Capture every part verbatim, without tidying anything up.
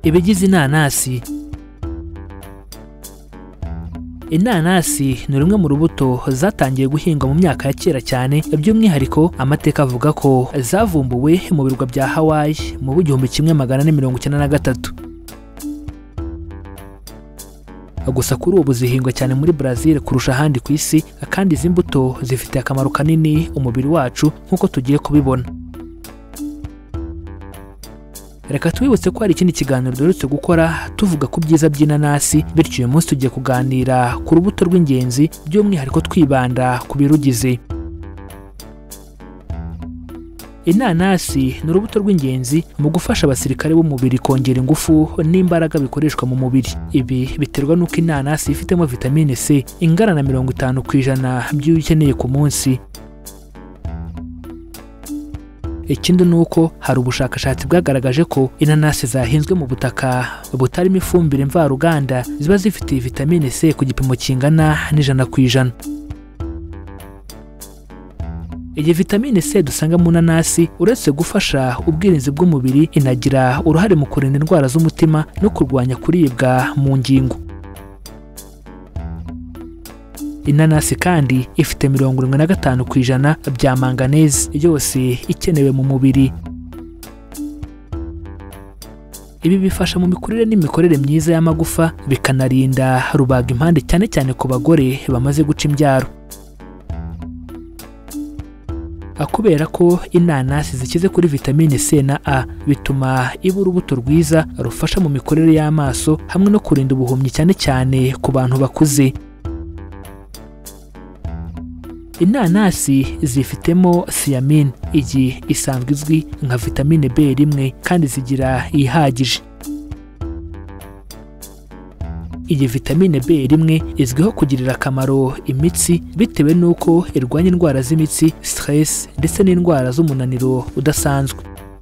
Ibigize inanasi. Inanasi ni rumwe mu rubuto zatangiye guhingwa mu myaka ya kera cyane, by'umwihariko amateka avuga ko zavumbuwe mu birwa bya Hawaii mu w'igihumbi kimwe magana ane mirongo icyenda na gatatu. Gusa kuri ubu zihingwa cyane muri Brazil kurusha ahandi ku isi, kandi izi mbuto zifite akamaro kanini umubiri wacu nk'uko tugiye kubibona. Reka twibutse ko hari ikindi kiganiro duherutse gukora tuvuga ku byiza by'inanasi, bityo uyu munsi tugiye kuganira ku rubuto rw'ingenzi, by'umwihariko twibanda ku birugize. Inanasi ni urubuto rw'ingenzi mu gufasha abasirikare b'umubiri kongera ingufu n'imbaraga bikoreshwa mu mubiri. Ibi biterwa n'uko inanasi ifitemo vitamine C ingana na mirongo itanu ku ijana by'ibyo ukeneye ku munsi. Ikindi ni uko hari ubushakashatsi bwagaragaje ko inanasi zahinzwe mu butaka butarimo ifumbire mvaruganda ziba zifite vitamine C ku gipimo kingana n'ijana ku ijana. Iyi vitamine C dusanga mu nanasi uretse gufasha ubwirinzi bw'umubiri, inagira uruhare mu kurinda indwara z'umutima no kurwanya kuribwa mu ngingo. Inanasi kandi ifite mirongo irindwi na gatanu ku ijana bya manganese, yose ikenewe mu mubiri. Ibi bifasha mu mikurire n'imikorere myiza y'amagufa, bikanarinda rubagimpande cyane cyane ku bagore bamaze guca imbyaro. Kubera ko inanasi zikize kuri vitamine C na A, bituma iba urubuto rwiza rufasha mu mikorere y'amaso hamwe no kurinda ubuhumyi cyane cyane ku bantu bakuze. Inanasi zifitemo thiamine, iyi isanzwe izwi nka vitamine B rimwe, kandi zigira ihagije. Iyi vitamine B rimwe izwiho kugirira akamaro imitsi bitewe n'uko irwanya indwara z'imitsi, stress ndetse n'indwara z'umunaniro udasanzwe.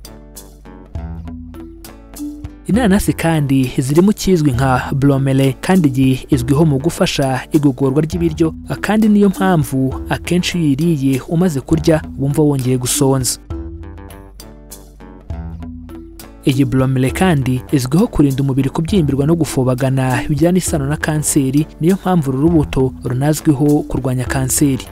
Inanasi kandi zirimo ikizwi nka bromelain, kandi iyi izwiho mu gufasha igogorwa ry'ibiryo, kandi niyo mpamvu akenshi iyo uyiriye umaze kurya wumva wongeye gusonza. Iyi bromelain kandi izwiho kurinda umubiri kubyimbirwa no gufobagana bijyana isano na kanseri, niyo mpamvu uru rubuto runazwiho kurwanya kanseri.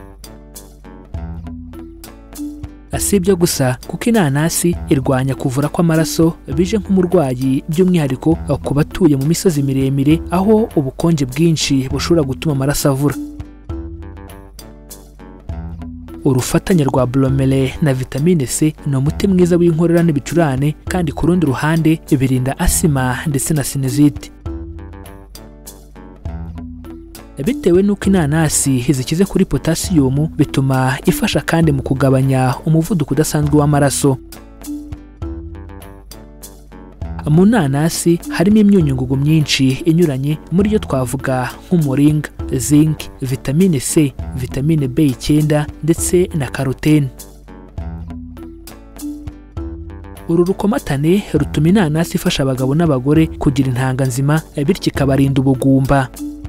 Si ibyo gusa, kuko inanasi irwanya kuvura kw'amaraso bije nk'umurwayi, by'umwihariko ku batuye mu misozi miremire aho ubukonje bwinshi bushobora gutuma amaraso avura. Urufatanye rwa bromelain na vitamine C ni umuti mwiza w'inkorora n'ibicurane, kandi ku rundi ruhande birinda asima ndetse na sinusite. Bitewe n'uko inanasi zikize kuri potasiyumu, bituma ifasha kandi mu kugabanya umuvuduko udasanzwe w'amaraso. Mu nanasi harimo imyunyungugu myinshi inyuranye, muri yo twavuga nk'umuringa, zinc, vitamine C, vitamine B icyenda ndetse na carotene. Uru rukomatane rutuma inanasi ifasha abagabo n'abagore kugira intanga nzima, bityo ikabarinda ubugumba.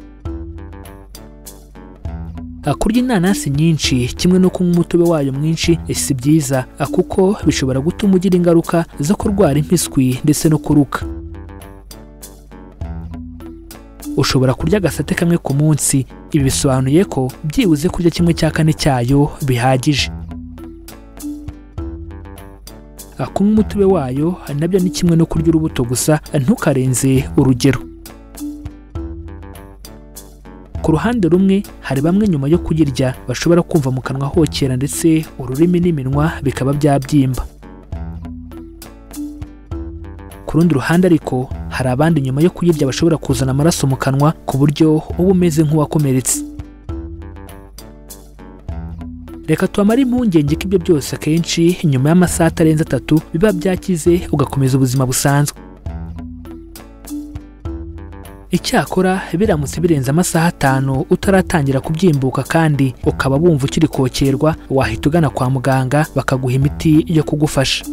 Kurya inanasi nyinshi kimwe no kunywa umutobe wayo mwinshi si byiza, kuko bishobora gutuma ugira ingaruka zo kurwara impiswi ndetse no kuruka. Ushobora kurya agasate kamwe ku munsi, ibi bisobanuye ko byibuze kurya kimwe cya kane cyayo bihagije. Kunywa umutobe wayo nabyo ni kimwe no kurya urubuto gusa, ntukarenze urugero. Ku ruhande rumwe hari bamwe nyuma yo kuyirya bashobora kumva mu kanwa hokera ndetse ururimi n'iminwa bikaba byabyimba. Ku rundi ruhande ariko hari abandi nyuma yo kuyirya bashobora kuzana amaraso mu kanwa ku buryo uba umeze nk'uwakomeretse. Reka tuamare impungenge ko ibyo byose akenshi nyuma y'amasaha atarenze atatu biba byakize ugakomeza ubuzima busanzwe. Icyakora biramutse birenze amasaha atanu utaratangira kubyimbuka kandi ukaba wumva ukiri kokerwa, wahita ugana kwa muganga bakaguha imiti yo kugufasha.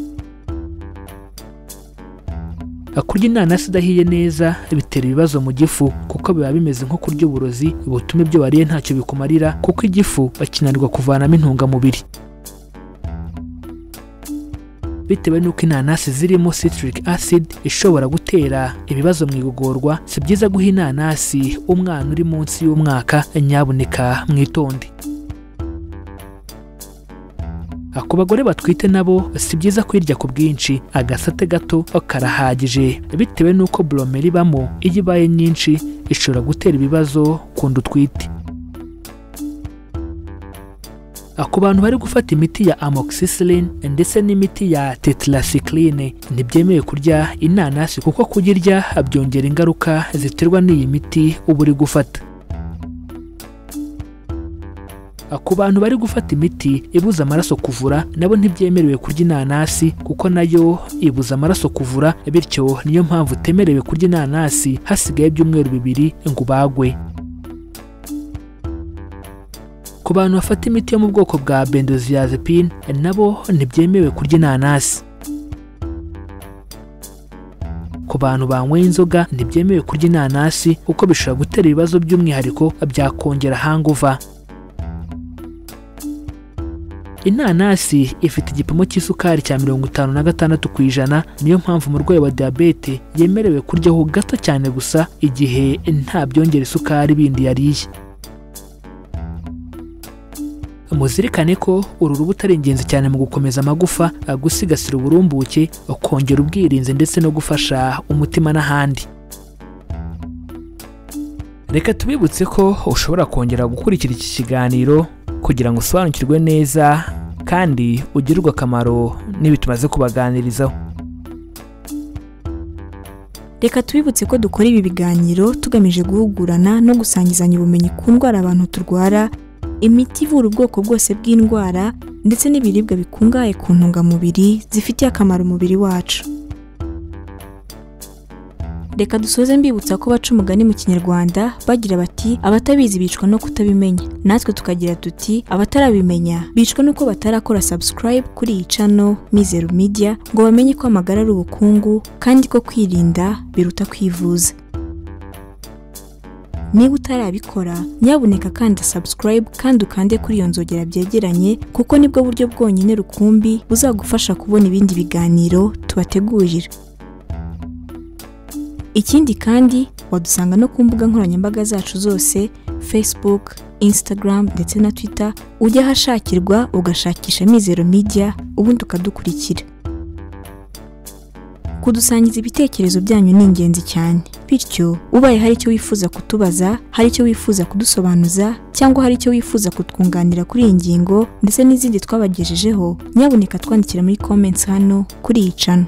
Kurya inanasi idahiye neza bitera ibibazo mu gifu, kuko biba bimeze nko kurya uburozi butuma ibyo wariye ntacyo bikumarira, kuko igifu kinanirwa kuvanamo intungamubiri. bitewe n'uko inanasi zirimo citric acid ishobora gutera ibibazo mu igogorwa. Si byiza guha inanasi umwana uri munsi y'umwaka, nyabuneka mwitonde. Ku bagore batwite nabo si byiza kwirya ku bwinshi, agasate gato karahagije bitewe n'uko bromelain ibamo iyo ibaye nyinshi ishobora gutera ibibazo ku nda utwite. Ku bantu bari gufata imiti ya amoxicillin ndetse n'imiti ya tetracycline ntibyemewe kurya inanasi kuko kugirya byongera ingaruka ziterwa n'iyi miti uba uri gufata. Ku bantu bari gufata imiti ibuza amaraso kuvura nabo ntibyemerewe kurya inanasi kuko nayo ibuza amaraso kuvura, bityo niyo mpamvu utemerewe kurya inanasi hasigaye ibyumweru bibiri ngo ubagwe. Ku bantu bafata imiti yo mu bwoko bwa benzodiazepine nabo ntibyemewe kurya inanasi. Ku bantu banyweye inzoga ntibyemewe kurya inanasi kuko bishobora gutera ibibazo by'umwihariko byakongera hangover. Inanasi ifite igipimo cy'isukari cya mirongo itanu na gatandatu ku ijana, niyo mpamvu umurwayi wa diyabete yemerewe kuryaho gato cyane gusa igihe nta byongera isukari bindi yariye. Muzirikane ko uru rubuto ari ingenzi cyane mu gukomeza amagufa, gusigasira uburumbuke, kongera ubwirinzi ndetse no gufasha umutima n'ahandi. Reka tubibutse ko ushobora kongera gukurikira iki kiganiro kugira ngo usobanukirwe neza kandi ugirirwe akamaro n'ibi tumaze kubaganirizaho. Reka tubibutse ko dukora ibi biganiro tugamije guhugurana no gusangizanya ubumenyi ku ndwara abantu turwara, imiti ivura ubwoko bwose bw'indwara ndetse n'ibiribwa bikungahaye ku ntungamubiri zifitiye akamaro umubiri wacu. Reka dusoze mbibutsa ko baca umugani mu Kinyarwanda bagira bati abatabizi bicwa no kutabimenya, natwe tukagira tuti abatarabimenya bicwa nuko batarakora subscribe kuri iyi channel Mizero Media ngo bamenye ko amagara ari ubukungu kandi ko kwirinda biruta kwivuza. Niba utarabikora nyabuneka kandi subscribe kandi ukande kuri iyo nzogera byegeranye kuko nibwo buryo bwonyine rukumbi buzagufasha kubona ibindi biganiro tubategurira. Ikindi kandi wadusanga no ku mbuga nkoranyambaga zacu zose Facebook, Instagram ndetse na Twitter, ujya hashakirwa ugashakisha Mizero Media ubundi ukadukurikira. Kudusangiza ibitekerezo byanyu ni ingenzi cyane, bityo ubaye hari icyo wifuza kutubaza, hari icyo wifuza kudusobanuza cyangwa hari icyo wifuza kutwunganira kuri iyi ngingo ndetse n'izindi twabagejejeho, nyabuneka twandikira muri comments hano kuri iyi channel.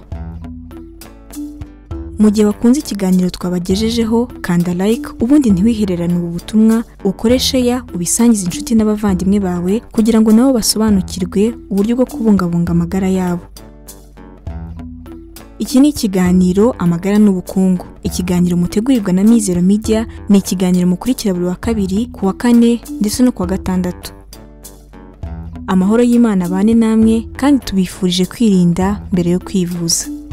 Mu gihe wakunze ikiganiro twabagejejeho kanda like ubundi ntiwihererane ubu butumwa, ukore share ubisangize inshuti n'abavandimwe bawe kugira ngo nabo basobanukirwe uburyo bwo kubungabunga amagara yabo. Iki ni ikiganiro amagara n'ubukungu. Ikiganiro mutegurirwa na Mizero Media, ni ikiganiro mukurikira buri wa kabiri, ku wa kane ndetse no ku wa gatandatu. Amahoro y'Imana bane namwe kandi tubifurije kwirinda mbere yo kwivuza.